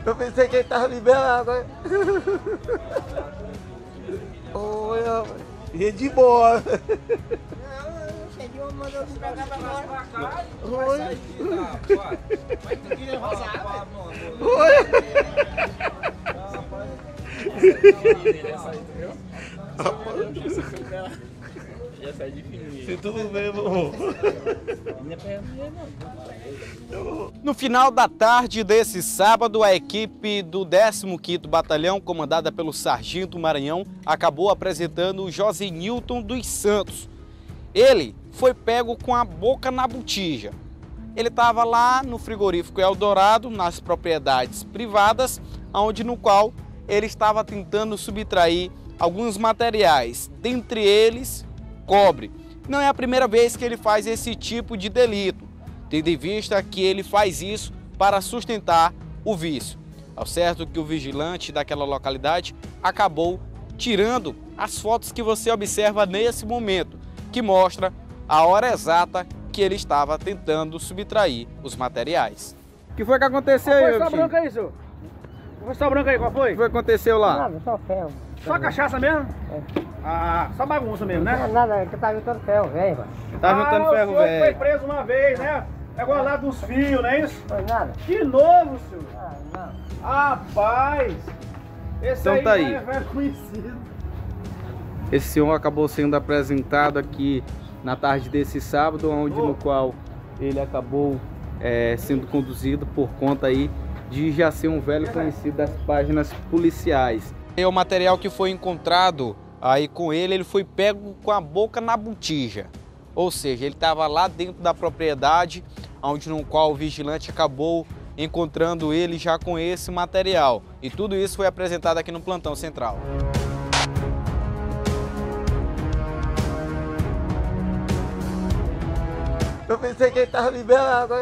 Eu pensei que ele tava liberado. Oi, rapaz. E de boa. Não, mandou vir pra cá pra fora. Oi. Mas tu queria rosar, Já sai de fininho. Se tudo bem, meu amor. No final da tarde desse sábado, a equipe do 15º Batalhão, comandada pelo Sargento Maranhão, acabou apresentando o Josenilton dos Santos. Ele foi pego com a boca na botija. Ele estava lá no frigorífico Eldorado, nas propriedades privadas, no qual ele estava tentando subtrair alguns materiais, dentre eles cobre. Não é a primeira vez que ele faz esse tipo de delito, tendo em vista que ele faz isso para sustentar o vício. Ao certo que o vigilante daquela localidade acabou tirando as fotos que você observa nesse momento, que mostra a hora exata que ele estava tentando subtrair os materiais. O que foi que aconteceu aí, Qual foi essa branca aí, senhor? Qual foi essa branca aí, qual foi? O que foi que aconteceu lá? Nada, só ferro. Só cachaça mesmo? É. Ah, só bagunça mesmo, Não né? é nada, é que tá juntando ferro, velho, mano. Tá juntando ferro O senhor velho. foi preso uma vez, né? Pegou lá dos fios, não é isso? Foi nada? De novo, senhor. Ah, não. Rapaz! Esse Então aí, tá aí. É velho conhecido. Esse senhor acabou sendo apresentado aqui na tarde desse sábado, no qual ele acabou sendo conduzido por conta aí de já ser um velho conhecido das páginas policiais. E o material que foi encontrado aí com ele foi pego com a boca na botija. Ou seja, ele estava lá dentro da propriedade, no qual o vigilante acabou encontrando ele já com esse material. E tudo isso foi apresentado aqui no Plantão Central. Eu pensei que ele tava liberado.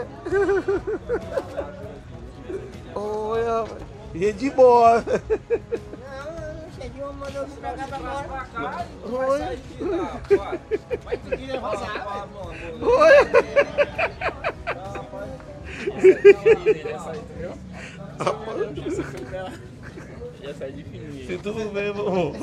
Oi, rapaz. E de boa. Não, mandou vir pra cá pra fora. Oi. Mas tu queria rosar, Já sai de fininho. Se tudo bem, meu amor.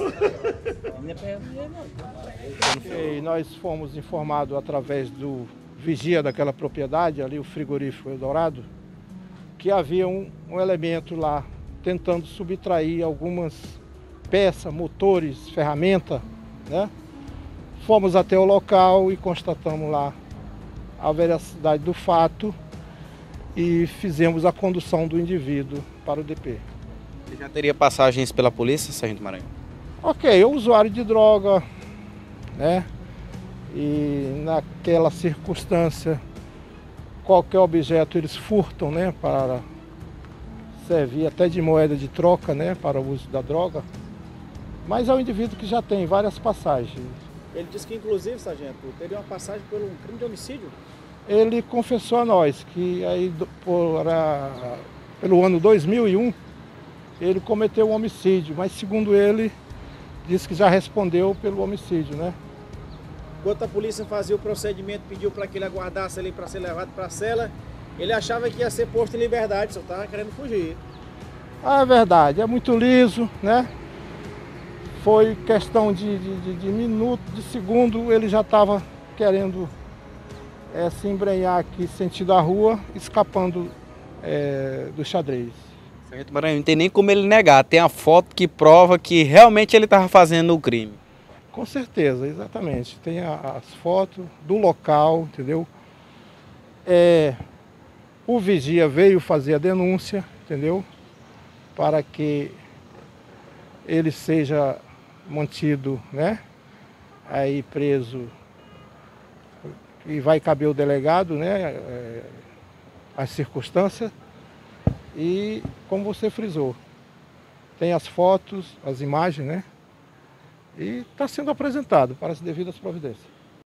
E nós fomos informados através do vigia daquela propriedade, ali o frigorífico Eldorado, que havia um elemento lá tentando subtrair algumas peças, motores, ferramenta, né? Fomos até o local e constatamos lá a veracidade do fato e fizemos a condução do indivíduo para o DP. Você já teria passagens pela polícia, Sargento Maranhão? Ok, é usuário de droga, né? E naquela circunstância, qualquer objeto eles furtam, né? Para servir até de moeda de troca, né? Para o uso da droga. Mas é um indivíduo que já tem várias passagens. Ele disse que, inclusive, sargento, teve uma passagem por um crime de homicídio. Ele confessou a nós que aí pelo ano 2001 ele cometeu um homicídio, mas segundo ele, disse que já respondeu pelo homicídio, né? Enquanto a polícia fazia o procedimento, pediu para que ele aguardasse ali para ser levado para a cela, ele achava que ia ser posto em liberdade, só estava querendo fugir. Ah, é verdade, é muito liso, né? Foi questão de minuto, de segundo, ele já estava querendo se embrenhar aqui, sentido a rua, escapando do xadrez. Sargento Maranhão, não tem nem como ele negar, tem a foto que prova que realmente ele estava fazendo o crime. Com certeza, exatamente. Tem as fotos do local, entendeu? O vigia veio fazer a denúncia, entendeu? Para que ele seja mantido, né? Aí preso, e vai caber o delegado, né? As circunstâncias. E como você frisou, tem as fotos, as imagens, né? E está sendo apresentado para as devidas providências.